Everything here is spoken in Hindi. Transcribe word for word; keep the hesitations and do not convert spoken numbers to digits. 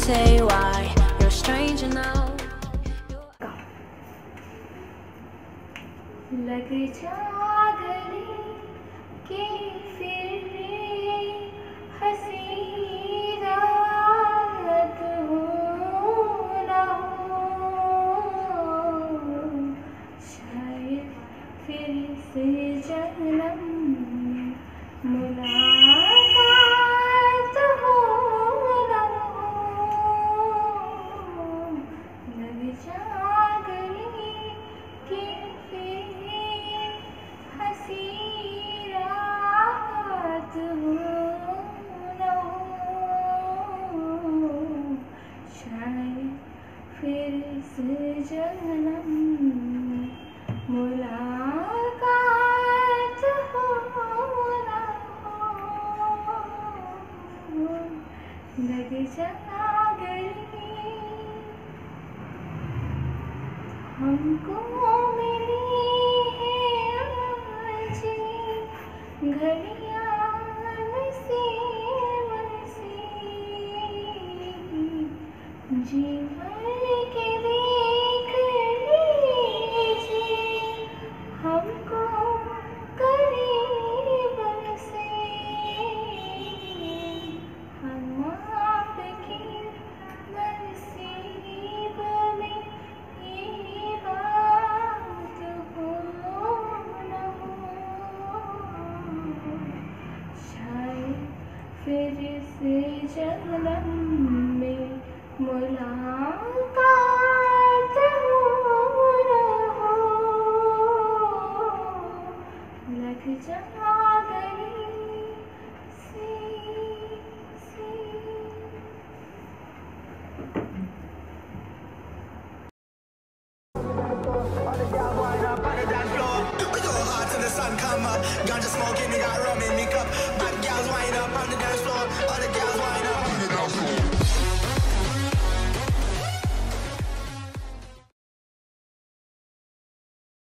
say why you're a stranger now. लग जा गले के फिर हंसी रात हो ना हो, शायद फिर से जन्म मुलाकात हो ना हो। लग जा गले के फिर हंसी रात हो ना हो, शायद फिर से जन्म मुलाकात हो ना हो। लग जा गले हमको मिली है आज घड़ियां नसीब से, जी भर के देख लीजिए हमको करीब से। हम आपकी नसीब में ये बात हो ना हो, शायद फिर से जन्म में मुलाकात हो ना हो। लग जा गले से से All the girls wind up on the dance floor. We go hard till the sun come up. Ganja smoking, we got rum in me cup. Bad girls wind up on the dance floor. All the girls wind up.